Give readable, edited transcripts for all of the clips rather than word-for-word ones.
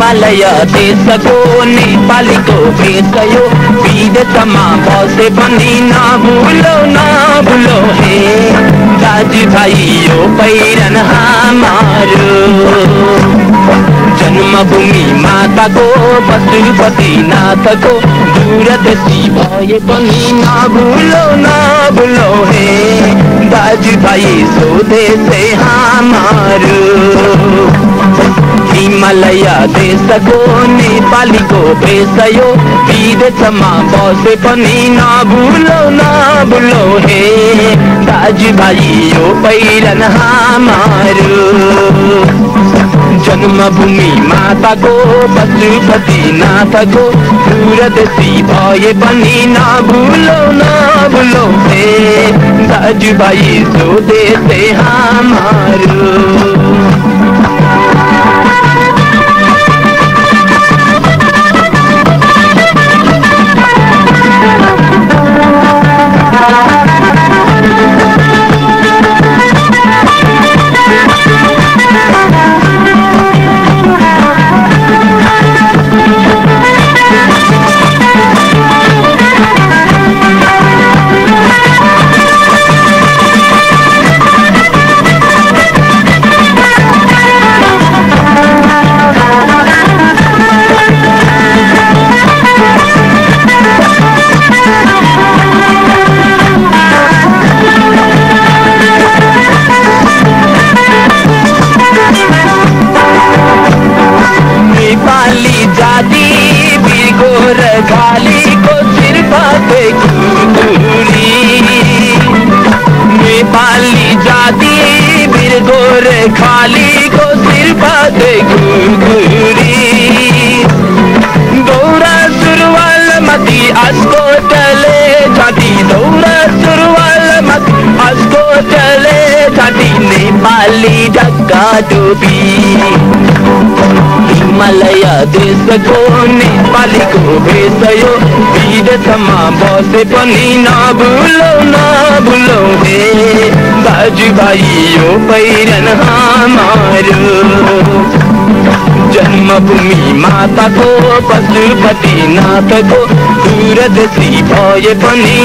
हिमालय देशको नेपालीको भेष यो विदेशमा बसे पनि नभुलो हे दाजुभाइ यो पहिरन हाम्रो जन्मभूमि माताको पशुपतिनाथको दूरदेशी भए पनि नभुलो हे दाजुभाइ स्वदेश हाम्रो हिमालय देशको नेपालीको भेष यो विदेशमा बसे पनि नभुलो हे दाजुभाइ यो पहिरन हाम्रो जन्मभूमि माताको पशुपतिनाथको दूरदेशी भए पनि नभुलो हे दाजुभाइ स्वदेश हाम्रो खालीको सिरपाते गुली नेपाली जाति वीर गोरे खालीको सिरपाते गुली दौरा सुरुवाल माथि अस्कोटले छाती दौरा सुरुवाल माथि अस्कोटले छाती नेपाली ढक्का टोपी हिमालय देशको नेपालीको भेष यो विदेशमा बसे पनि नभुलो हे दाजुभाइ यो पहिरन हाम्रो जन्मभूमि माताको पशुपतिनाथको दूरदेशी भए पनि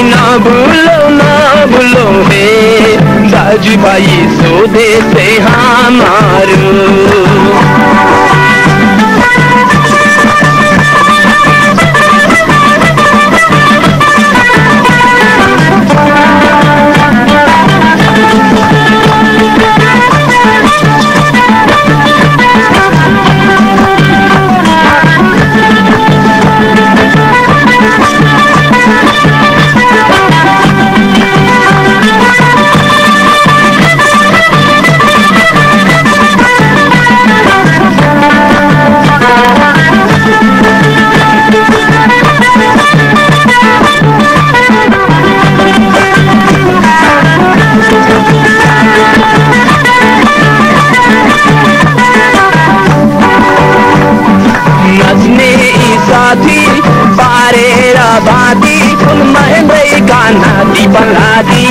नभुलो हे दाजुभाइ स्वदेश हाम्रो पारेर बाती फुल महँगै नाति बलादी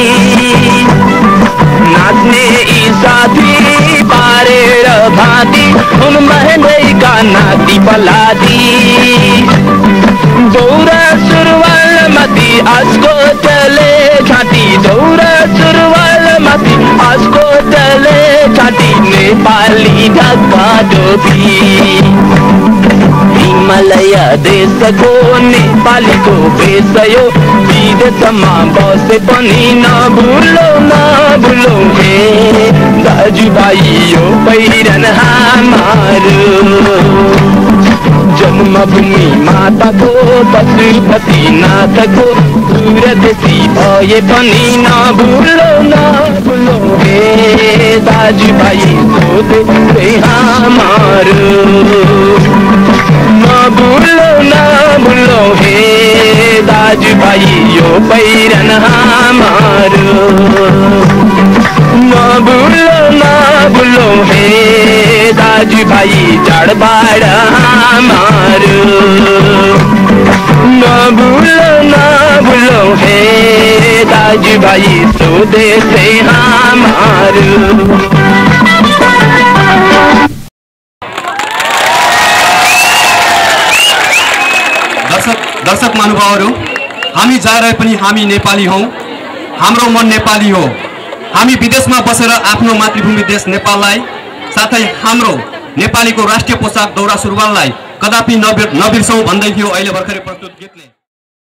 नाच्ने यी साथी पारेर भाती फुल महँगै नाति बलादी दौरा सुरुवाल माथि अस्कोटले छाती दौरा सुरुवाल माथि अस्कोटले छाती नेपाली ढाका टोपी हिमालय देशको नेपालीको भेष यो विदेशमा बसे पनि नभुलो हे दाजुभाइ यो पहिरन हाम्रो जन्मभूमि माताको पशुपतिनाथको दूरदेशी भए पनि नभुलो हे दाजुभाइ स्वदेश हाम्रो नभुलो हे दाजुभाइ यो पहिरन हाम्रो नभुलो हे दाजुभाइ चाडबाड हाम्रो नभुलो हे दाजुभाइ स्वदेश हाम्रो दर्शक महानुभावहरू, हामी जहाँ रहे पनि हामी नेपाली हौं। हाम्रो मन नेपाली हो। हामी विदेशमा बसेर आफ्नो मातृभूमि देश नेपाललाई साथै हाम्रो नेपालीको राष्ट्रिय पोशाक दौरा सुरुवाललाई कदापि नबिर्सौं भन्दै थियो अहिले भर्खरै प्रस्तुत गीतले।